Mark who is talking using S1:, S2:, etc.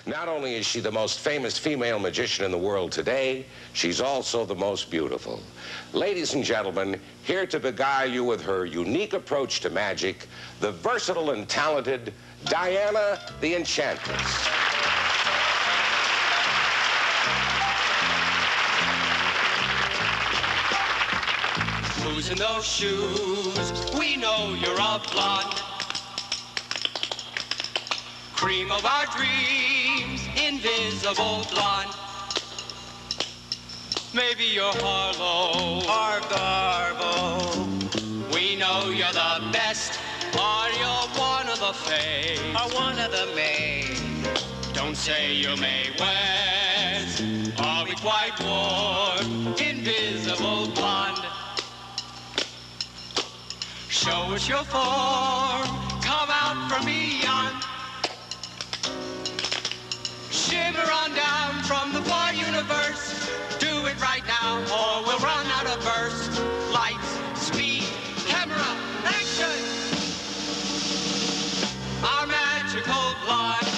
S1: Not only is she the most famous female magician in the world today, she's also the most beautiful. Ladies and gentlemen, here to beguile you with her unique approach to magic, the versatile and talented Diana the Enchantress.
S2: Who's in those shoes? We know you're a blonde. Cream of our dreams, invisible blonde. Maybe you're Harlow or Garbo. We know you're the best, or you're one of the Fays, or one of the Mays. Don't say you're Mae West, or we quite warm, invisible blonde. Show us your form, come out from beyond. Shimmer on down from the far universe. Do it right now, or we'll run out of burst. Lights, speed, camera, action! Our magical blonde.